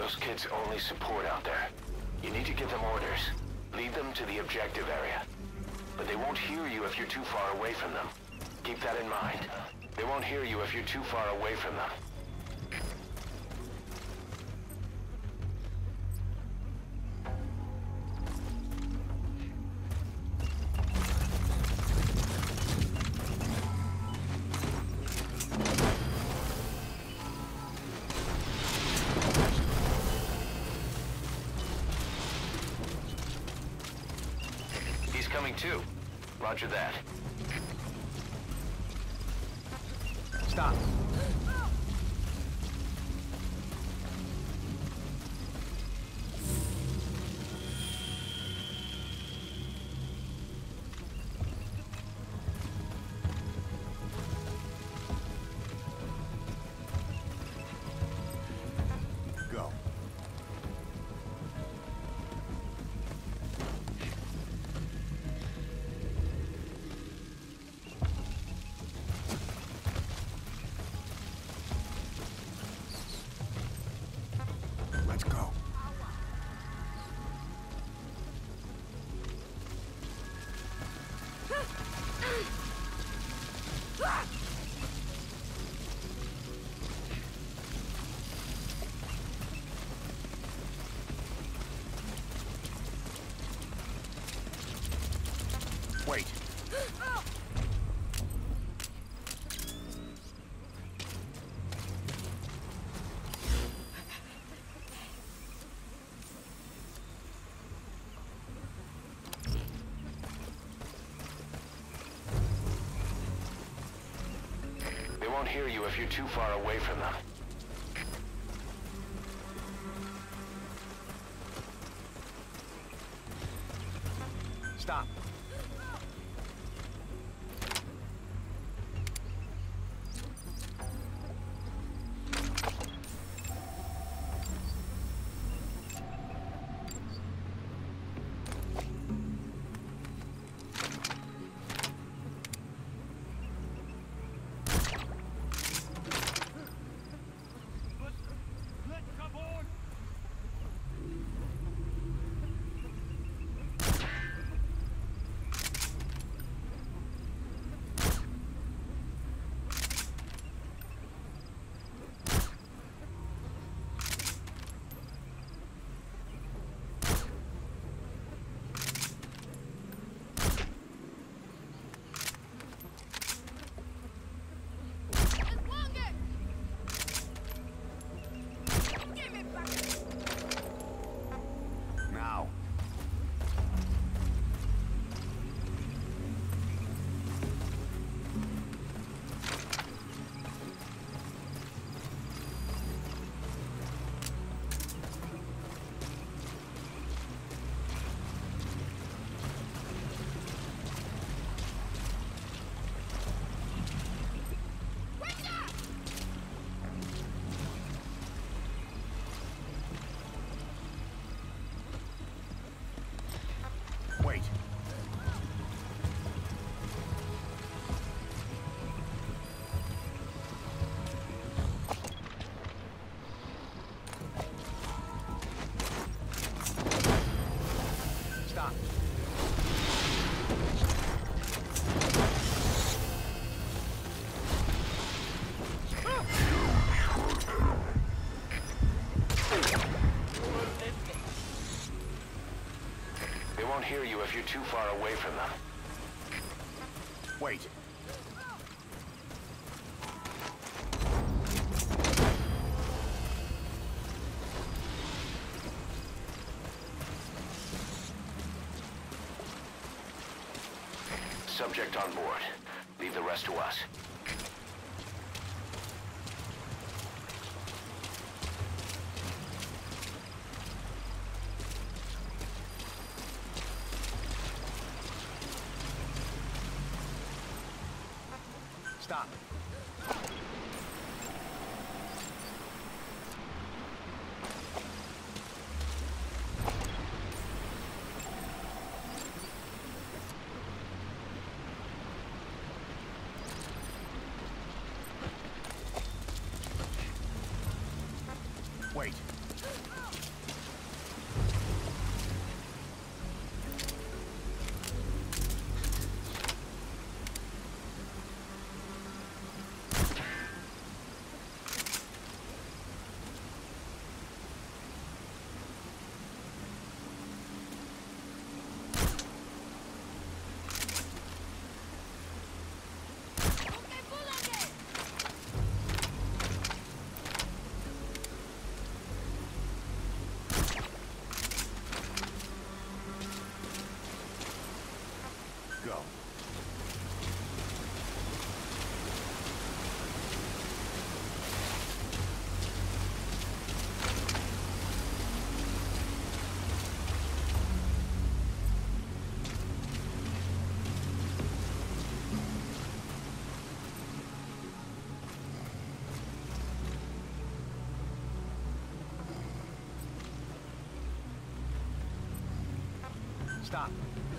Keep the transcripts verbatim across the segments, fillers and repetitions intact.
Those kids only support out there. You need to give them orders. Lead them to the objective area. But they won't hear you if you're too far away from them. Keep that in mind. They won't hear you if you're too far away from them. Coming too. Roger that. Stop. Go. Let's go. Wait. They won't hear you if you're too far away from them. Stop. Now. Wait. Stop. They won't hear you if you're too far away from them. Wait. Subject on board. Leave the rest to us. Stop. Wait. Go. Stop.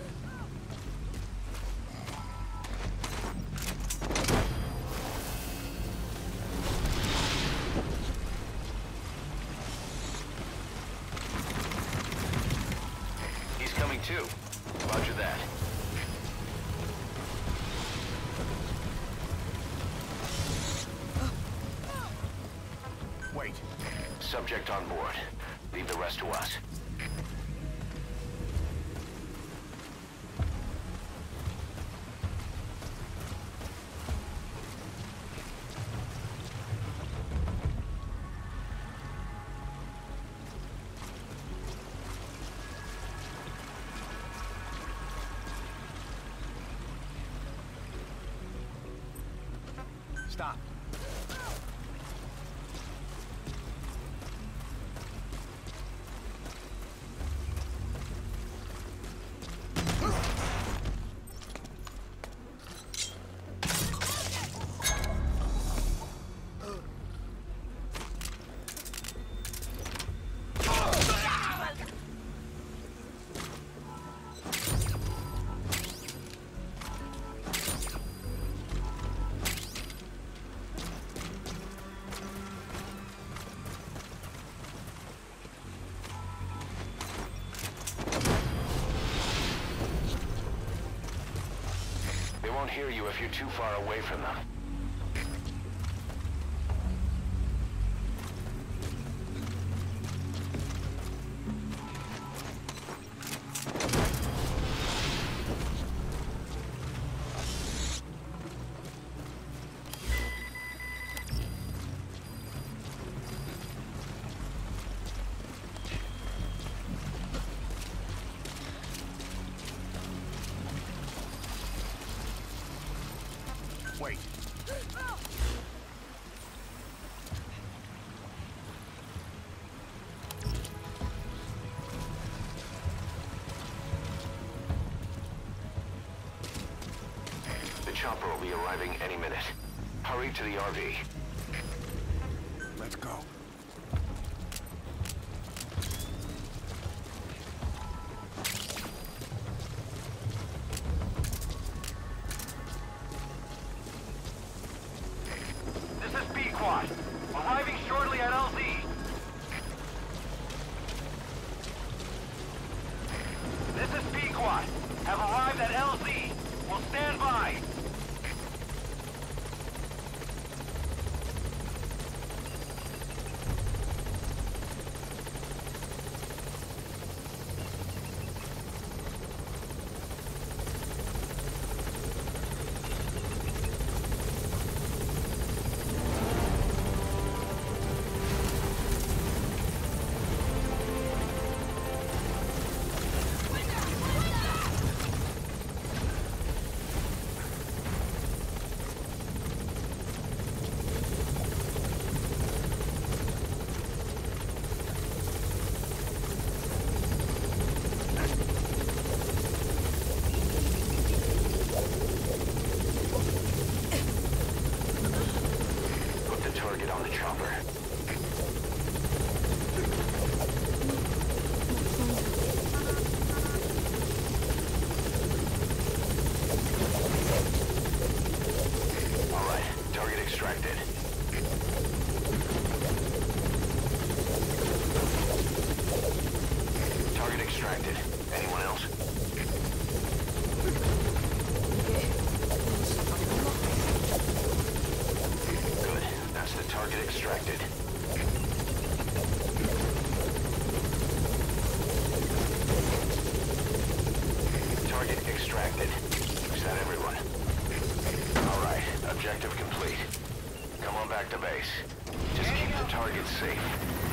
He's coming too. Roger that. Wait. Subject on board. Leave the rest to us. Stop. They won't hear you if you're too far away from them. Wait. The chopper will be arriving any minute. Hurry to the R V. Let's go. This is B-Quad. Arriving shortly at L Z. This is B-Quad. Have arrived at L Z. Will stand by. Target on the chopper. All right, target extracted. Target extracted. Anyone else? Good. That's the target extracted. Target extracted. Is that everyone? All right. Objective complete. Come on back to base. Just keep the target safe.